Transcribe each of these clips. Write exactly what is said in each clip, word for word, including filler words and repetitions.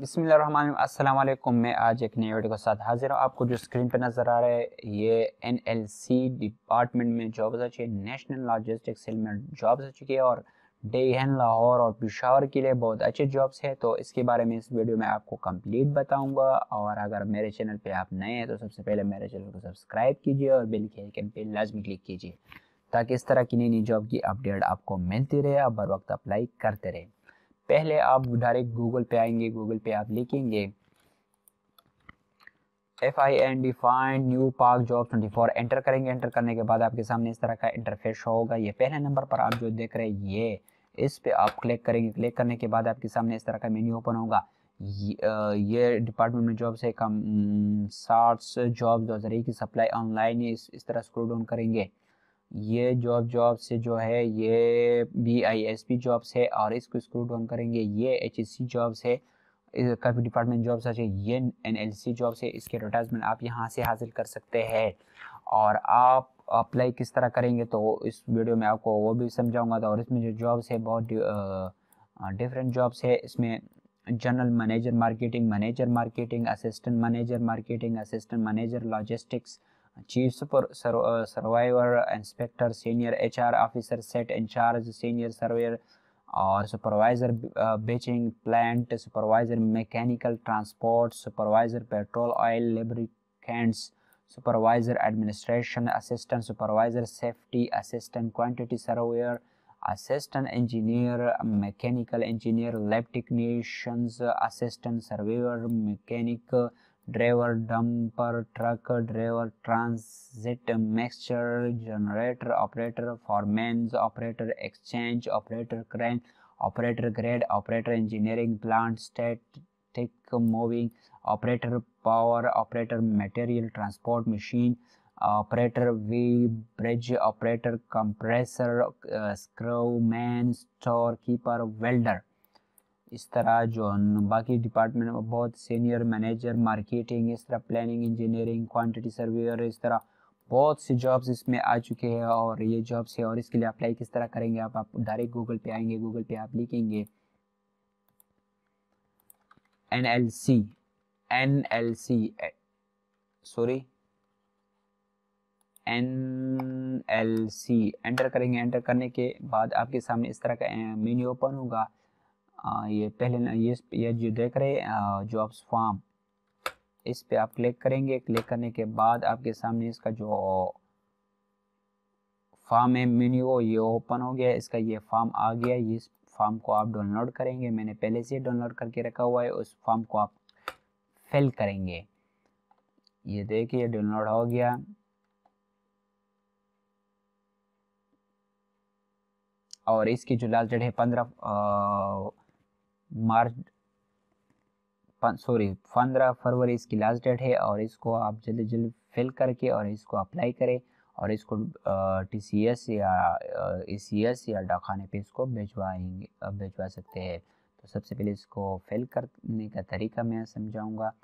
बिस्मिल्लाहिर्रहमानिर्रहीम। अस्सलाम वालेकुम। मैं आज एक नई वीडियो के साथ हाजिर हूँ। आपको जो स्क्रीन पे नज़र आ रहा है ये एनएलसी डिपार्टमेंट में जॉब्स आ चुकी है, नेशनल लॉजिस्टिक्स सेल में जॉब्स आ चुकी है और डेहन लाहौर और पेशावर के लिए बहुत अच्छे जॉब्स है। तो इसके बारे में इस वीडियो में आपको कंप्लीट बताऊंगा। और अगर मेरे चैनल पे आप नए हैं तो सबसे पहले मेरे चैनल को सब्सक्राइब कीजिए और बेल के आइकन पे लाजमी क्लिक कीजिए ताकि इस तरह की नई नई जॉब की अपडेट आपको मिलती रहे, आप बर वक्त अप्लाई करते रहे। पहले आप डायरेक्ट गूगल पे आएंगे, गूगल पे आप लिखेंगे F I N D find new park job twenty four, enter करेंगे। एंटर करने के बाद आपके सामने इस तरह का इंटरफेस होगा। ये पहले नंबर पर आप जो देख रहे हैं ये इस पे आप क्लिक करेंगे। क्लिक करने के बाद आपके सामने इस तरह का मेन्यू ओपन होगा। ये, ये डिपार्टमेंट में जॉब से कम साठ जॉब दो हज़ार की सप्लाई ऑनलाइन इस, इस तरह स्क्रॉल डाउन करेंगे। ये जॉब जॉब से जो है ये B I S P jobs है और इसको स्क्रू डाउन करेंगे। ये एच एस सी जॉब्स है, काफ़ी डिपार्टमेंट जॉब्स है। ये एन एल सी जॉब्स है, इसके एडवर्टाइजमेंट आप यहाँ से हासिल कर सकते हैं। और आप अप्लाई किस तरह करेंगे तो इस वीडियो में आपको वो भी समझाऊंगा। तो और इसमें जो जॉब्स है बहुत डिफरेंट जॉब्स है। इसमें general manager marketing, manager marketing, assistant manager marketing, assistant manager logistics, chief super survivor, inspector, senior H R officer, set incharge, senior surveyor और supervisor batching, plant supervisor, mechanical transport supervisor, petrol oil lubricants supervisor, administration assistant supervisor, safety assistant, quantity surveyor, assistant engineer, mechanical engineer, lab technicians, assistant surveyor, mechanic, driver, dumper truck driver, transit mixture generator operator, foremans operator, exchange operator, crane operator, grade operator, engineering plant static moving operator, power operator, material transport machine operator, weigh bridge operator, compressor, screwman, store keeper, welder. इस तरह जो बाकी department में बहुत senior manager marketing, इस तरह planning, engineering, quantity surveyor, इस तरह बहुत सी जॉब्स इसमें आ चुके हैं। और ये जॉब्स है और इसके लिए अप्लाई किस तरह करेंगे आप आप डायरेक्ट गूगल पे आएंगे। गूगल पे आप लिखेंगे N L C, N L C sorry N L C enter करेंगे। एंटर करने के बाद आपके सामने इस तरह का मेन्यू ओपन होगा। आ, ये पहले ना ये ये जो देख रहे हैं जॉब्स फॉर्म, इस पे आप क्लिक करेंगे। क्लिक करने के बाद आपके सामने इसका जो फॉर्म है मेन्यू ये ओपन हो गया। इसका ये फॉर्म आ गया। ये इस फॉर्म को आप डाउनलोड करेंगे। मैंने पहले से डाउनलोड करके रखा हुआ है। उस फॉर्म को आप फिल करेंगे। ये देखिए डाउनलोड हो गया। और इसकी जो लास्ट डेट है पंद्रह मार्च सॉरी पंद्रह फरवरी इसकी लास्ट डेट है। और इसको आप जल्दी जल्दी फिल करके और इसको अप्लाई करें और इसको टी सी एस या ई सी एस या डाकखाने पे इसको भिजवाएंगे भिजवा सकते हैं। तो सबसे पहले इसको फिल करने का तरीका मैं समझाऊंगा।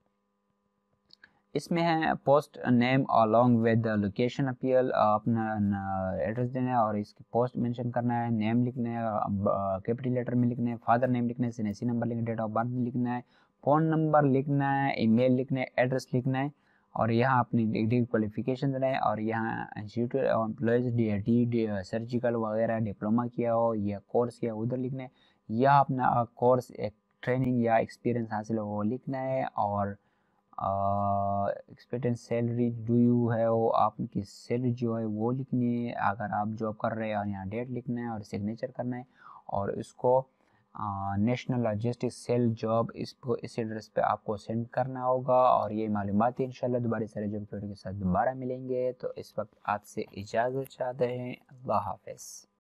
इसमें है post name along with location appeal, अपना एड्रेस देना है और इसकी पोस्ट मेंशन करना है, नेम लिखना है, कैपिटल लेटर में लिखना है, फादर नेम लिखना है, सीएनसी नंबर लिखना है, डेट ऑफ बर्थ लिखना है, फ़ोन नंबर लिखना है, ईमेल लिखना है, एड्रेस लिखना है और यहाँ अपनी डिग्री क्वालिफिकेशन देना है। और यहाँ institute employees D I T surgical वगैरह डिप्लोमा किया हो या कोर्स किया उधर लिखना है, या अपना कोर्स एक ट्रेनिंग या एक्सपीरियंस हासिल हो वो लिखना है। और एक्सपेक्टेड सैलरी डू यू है वो आपकी सैलरी जो है वो लिखनी है अगर आप जॉब कर रहे हैं। और यहाँ डेट लिखना है और सिग्नेचर करना है और इसको नेशनल लॉजिस्टिक्स सेल जॉब इसको इस एड्रेस पे आपको सेंड करना होगा। और ये मालूमात इंशाल्लाह दोबारा सारे जॉब के साथ दोबारा मिलेंगे। तो इस वक्त आपसे इजाज़त चाहते हैं। अल्लाह हाफ़िज़।